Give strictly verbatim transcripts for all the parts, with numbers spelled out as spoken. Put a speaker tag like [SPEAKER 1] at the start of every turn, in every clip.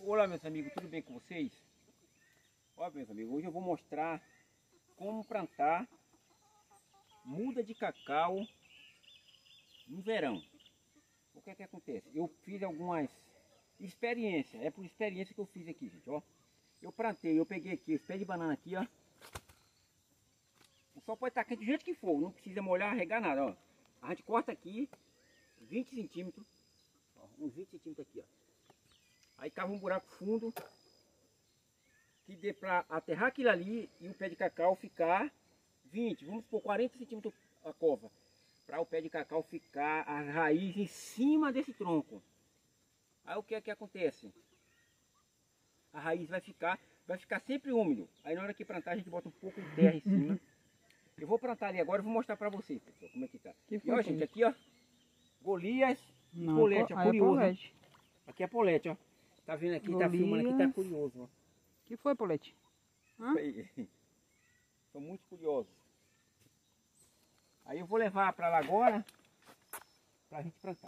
[SPEAKER 1] Olá meus amigos, tudo bem com vocês? Olha meus amigos, hoje eu vou mostrar como plantar muda de cacau no verão. O que é que acontece? Eu fiz algumas experiências, é por experiência que eu fiz aqui, gente, ó. Eu plantei, eu peguei aqui os pés de banana aqui, ó. O sol pode estar quente do jeito que for, não precisa molhar, regar nada, ó. A gente corta aqui vinte centímetros, ó, uns vinte centímetros aqui, ó. Aí cava um buraco fundo que dê para aterrar aquilo ali e o pé de cacau ficar vinte, vamos por quarenta centímetros a cova, para o pé de cacau ficar a raiz em cima desse tronco. Aí o que é que acontece? A raiz vai ficar, vai ficar sempre úmido. Aí na hora que plantar a gente bota um pouco de terra em cima. Eu vou plantar ali agora e vou mostrar para vocês, pessoal, como é que tá.
[SPEAKER 2] Que
[SPEAKER 1] e ó, gente, aqui ó, Golias e
[SPEAKER 2] Não,
[SPEAKER 1] Polete, ó,
[SPEAKER 2] é
[SPEAKER 1] curioso.
[SPEAKER 2] Polete.
[SPEAKER 1] Aqui é Polete, ó. Tá vendo aqui,
[SPEAKER 2] Golias.
[SPEAKER 1] tá filmando aqui, tá curioso, ó.
[SPEAKER 2] Que foi, Polete? Hã?
[SPEAKER 1] São muito curiosos. Aí eu vou levar para lá agora para a gente plantar.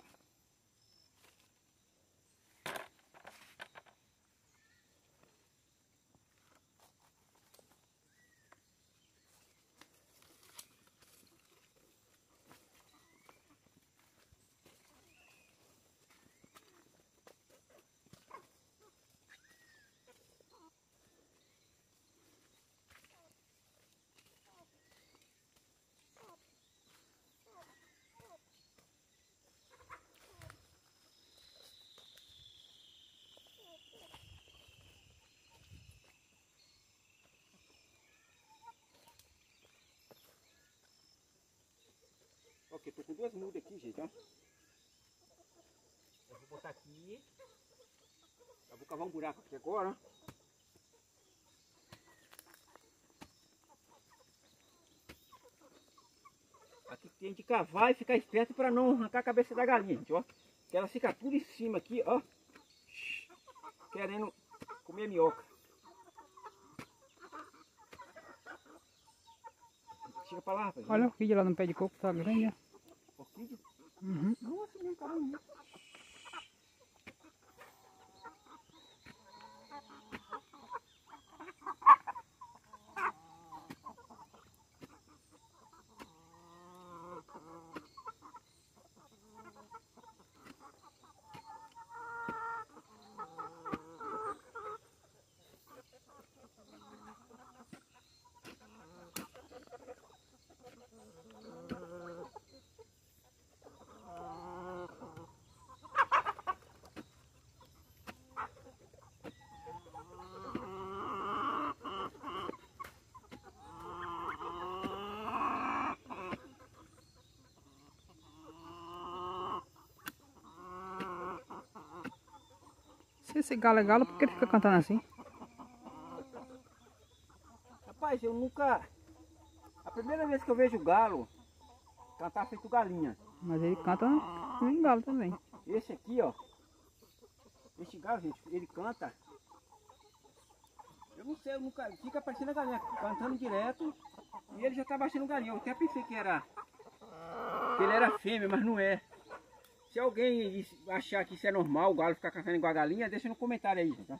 [SPEAKER 1] Ok, tô com duas mudas aqui, gente, ó. Eu vou botar aqui. Eu vou cavar um buraco aqui agora, ó. Aqui tem que cavar e ficar esperto para não arrancar a cabeça da galinha, gente, ó. Que ela fica tudo em cima aqui, ó. Querendo comer minhoca. Chega pra lá, rapaz.
[SPEAKER 2] Olha a orquídea lá no pé de coco, tá grande, ó.
[SPEAKER 1] Orquídea?
[SPEAKER 2] Uhum.
[SPEAKER 1] Nossa, meu caramba.
[SPEAKER 2] Se esse galo é galo, por que ele fica cantando assim?
[SPEAKER 1] Rapaz, eu nunca... A primeira vez que eu vejo galo cantar feito galinha.
[SPEAKER 2] Mas ele canta em galo também.
[SPEAKER 1] Esse aqui, ó. Esse galo, gente, ele canta. Eu não sei, eu nunca... Fica parecendo a galinha, cantando direto. E ele já tá baixando galinha. Eu até pensei que era... Que ele era fêmea, mas não é. Se alguém achar que isso é normal, o galo ficar cantando igual a galinha, deixa no comentário aí, tá?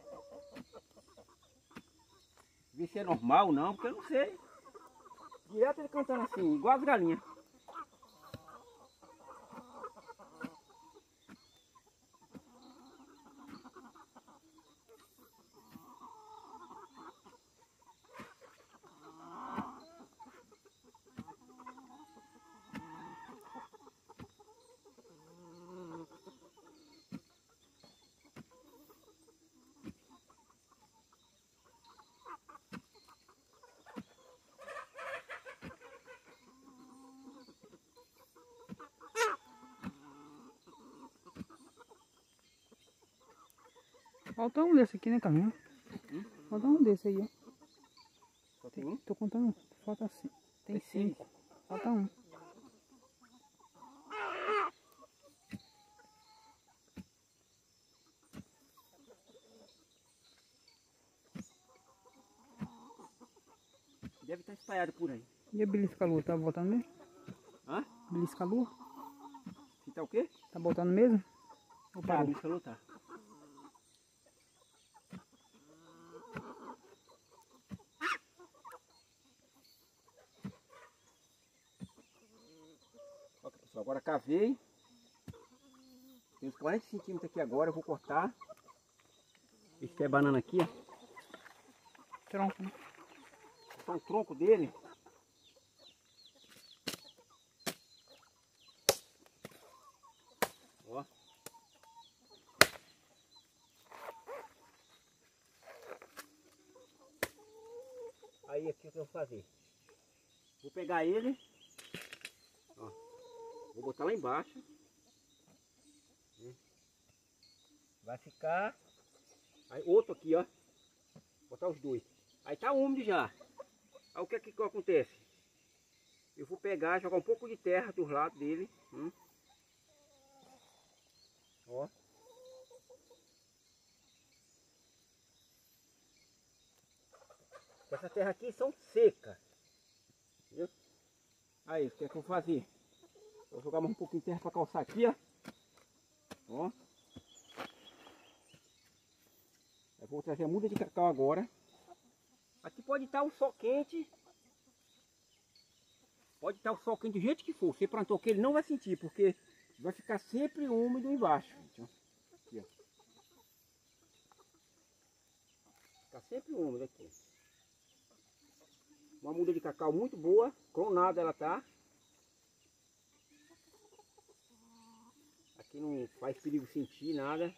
[SPEAKER 1] Ver se é normal ou não, porque eu não sei. Direto ele cantando assim, igual as galinhas.
[SPEAKER 2] Falta um desse aqui, né, caminho?
[SPEAKER 1] Hum?
[SPEAKER 2] Falta um desse aí, ó.
[SPEAKER 1] Só tem um?
[SPEAKER 2] Tô contando. Falta cinco. Tem
[SPEAKER 1] Tem seis.
[SPEAKER 2] cinco. Falta um.
[SPEAKER 1] Deve estar espalhado por aí.
[SPEAKER 2] E a belisca lua, tá botando mesmo?
[SPEAKER 1] Hã?
[SPEAKER 2] Belisca lua?
[SPEAKER 1] Que tá o quê?
[SPEAKER 2] Tá botando mesmo? Ou
[SPEAKER 1] Tá,
[SPEAKER 2] parou?
[SPEAKER 1] me falou, tá. cavei. Tem uns quarenta centímetros aqui agora, eu vou cortar. Esse pé banana aqui, ó.
[SPEAKER 2] Tronco, né?
[SPEAKER 1] Esse é o tronco dele. Ó. Aí aqui o que eu vou fazer? Vou pegar ele, ó, vou botar lá embaixo. Vai ficar. Aí outro aqui, ó. Vou botar os dois. Aí tá úmido já. Aí o que é que acontece? Eu vou pegar, jogar um pouco de terra dos lados dele. Hum. Ó. Essa terra aqui são secas. Entendeu? Aí, o que é que eu vou fazer? Vou jogar mais um pouquinho de terra para calçar aqui, ó. Ó. Eu vou trazer a muda de cacau agora. Aqui pode estar o sol quente. Pode estar o sol quente do jeito que for. Você plantou aqui, ele não vai sentir, porque vai ficar sempre úmido embaixo. Gente, ó. Aqui, ó. Fica sempre úmido aqui. Uma muda de cacau muito boa, clonada ela tá. Aqui não faz perigo sentir nada.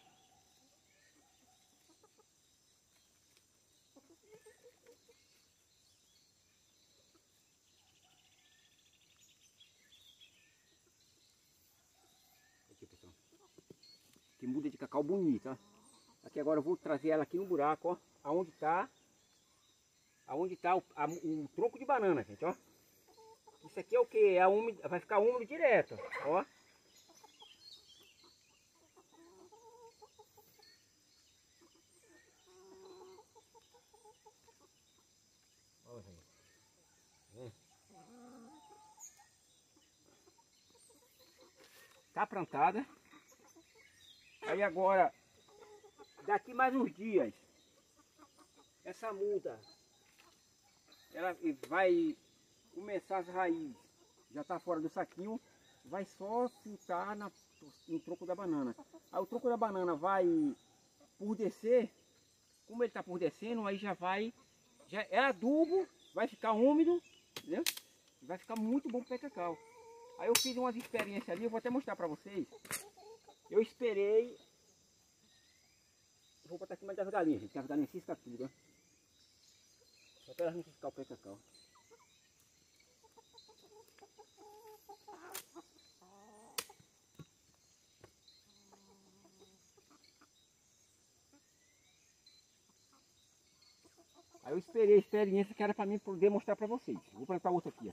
[SPEAKER 1] Aqui, pessoal. Que muda de cacau bonita, ó. Aqui agora eu vou trazer ela aqui no buraco, ó. Aonde tá Aonde está o, a, o tronco de banana, gente, ó. Isso aqui é o que? É úmido, vai ficar úmido direto, ó. Ó, gente. É. Tá plantada. Aí agora, daqui mais uns dias, essa muda ela vai começar as raízes, já está fora do saquinho, vai só ficar na, no tronco da banana. Aí o tronco da banana vai por descer, como ele está por descendo, aí já vai, já é adubo, vai ficar úmido, entendeu? Vai ficar muito bom para o pé cacau. Aí eu fiz umas experiências ali, eu vou até mostrar para vocês. Eu esperei, vou botar aqui mais das galinhas, gente, que as galinhas ciscam tudo, ó. Só para elas não ciscar o pé cacau. Aí eu esperei a experiência que era para mim poder mostrar para vocês. Vou plantar outra aqui, ó.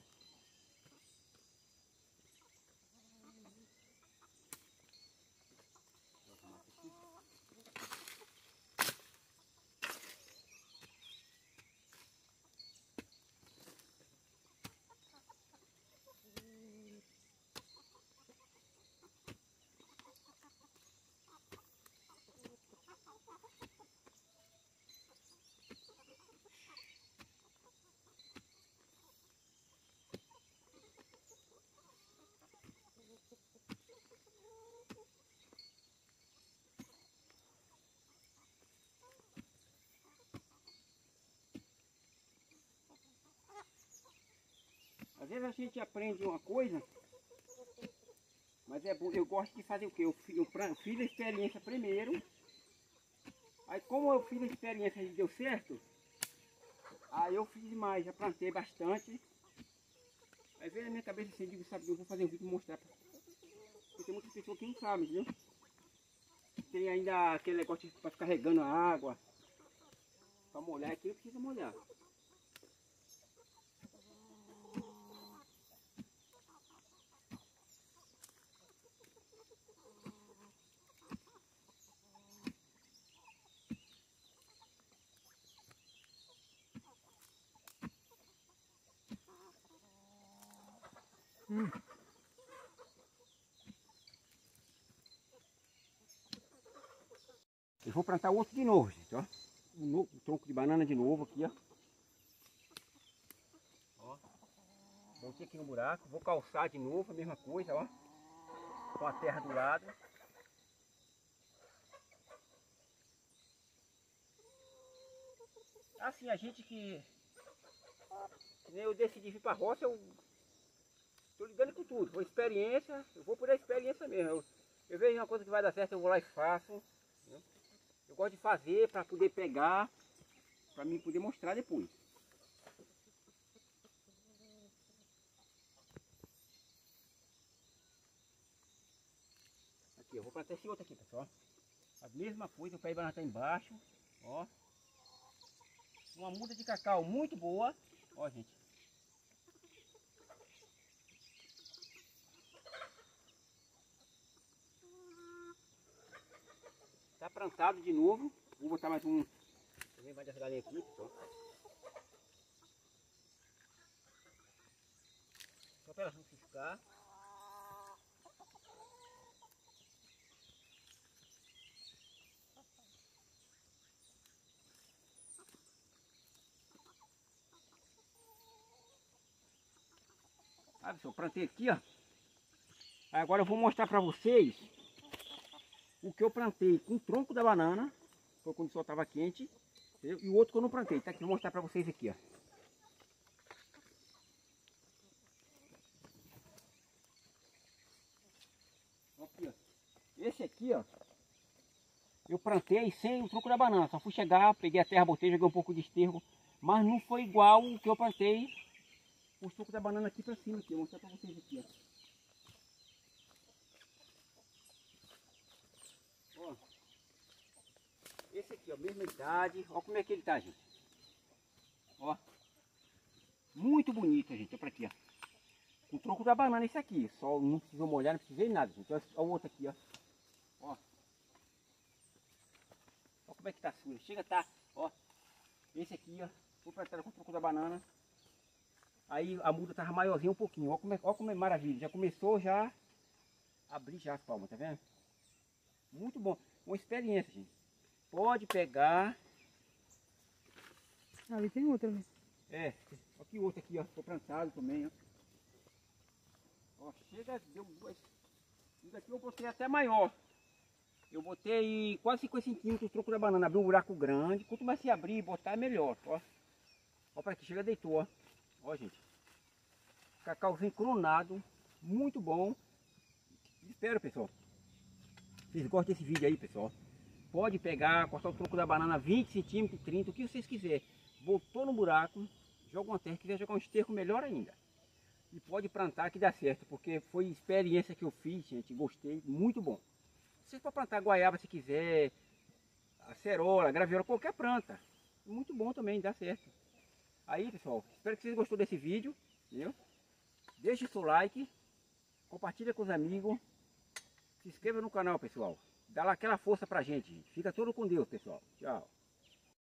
[SPEAKER 1] Às vezes a gente aprende uma coisa, mas é bom, eu gosto de fazer o quê? Eu, eu fiz a experiência primeiro, aí como eu fiz a experiência e deu certo, aí eu fiz mais, já plantei bastante. Aí veio na minha cabeça assim, digo, sabe, eu vou fazer um vídeo e mostrar. Porque tem muitas pessoas que não sabem, entendeu? Tem ainda aquele negócio para ficar regando a água, para molhar, aqui não precisa molhar.
[SPEAKER 2] Hum.
[SPEAKER 1] Eu vou plantar outro de novo, gente, ó. Um novo, um tronco de banana de novo aqui, ó. Ó. Botei aqui no buraco, vou calçar de novo, a mesma coisa, ó. com a terra do lado. Assim, a gente que, que nem eu decidi vir para a roça, eu estou lidando com tudo. Foi experiência, eu vou por a experiência mesmo. Eu, eu vejo uma coisa que vai dar certo, eu vou lá e faço. Né? Eu gosto de fazer para poder pegar, para mim poder mostrar depois. Aqui, eu vou plantar esse outro aqui, pessoal. A mesma coisa, o pé de banana está embaixo, ó. Uma muda de cacau muito boa, ó, gente. Tá plantado de novo. Vou botar mais um. Também vai das galinhas aqui, pessoal. Só para elas não fiscar. Ah, pessoal, plantei aqui, ó. Agora eu vou mostrar para vocês o que eu plantei com o tronco da banana. Foi quando o sol estava quente. Entendeu? E o outro que eu não plantei. Tá aqui, vou mostrar para vocês aqui, ó. Aqui, ó. Esse aqui, ó. Eu plantei sem o tronco da banana. Só fui chegar, peguei a terra, botei, joguei um pouco de esterco. Mas não foi igual o que eu plantei o tronco da banana aqui para cima. Aqui. Vou mostrar para vocês aqui, ó. Ó, esse aqui, ó, mesma idade, ó como é que ele tá, gente. Ó, muito bonito, gente, ó pra aqui, ó. O tronco da banana esse aqui, só não precisou molhar, não precisei nada, gente. Ó, ó o outro aqui, ó. Ó. Ó como é que tá sujo, chega tá, ó. Esse aqui, ó, vou plantar com o tronco da banana. Aí a muda tava maiorzinha um pouquinho, ó como é, ó como é maravilha, já começou já a abrir já as palmas, tá vendo? Muito bom, uma experiência, gente. Pode pegar.
[SPEAKER 2] Ali tem outra ali.
[SPEAKER 1] É, aqui outro aqui, ó. Foi plantado também, ó. Ó, chega, deu duas. Isso aqui eu botei até maior. Eu botei quase cinquenta centímetros o tronco da banana. Abriu um buraco grande. Quanto mais se abrir e botar, é melhor, ó. Ó pra aqui, chega, deitou, ó. Ó, gente. Cacauzinho cronado. Muito bom. Espero, pessoal. Vocês gostam desse vídeo aí, pessoal. Pode pegar, cortar o tronco da banana vinte centímetros, trinta, o que vocês quiserem. Botou no buraco, joga uma terra, quiser jogar um esterco, melhor ainda. E pode plantar que dá certo, porque foi experiência que eu fiz, gente, gostei, muito bom. Vocês podem plantar goiaba se quiser, acerola, graviola, qualquer planta. Muito bom também, dá certo. Aí, pessoal, espero que vocês gostou desse vídeo, entendeu? Deixe seu like, compartilha com os amigos, se inscreva no canal, pessoal. Dá lá aquela força pra gente. Fica tudo com Deus, pessoal. Tchau.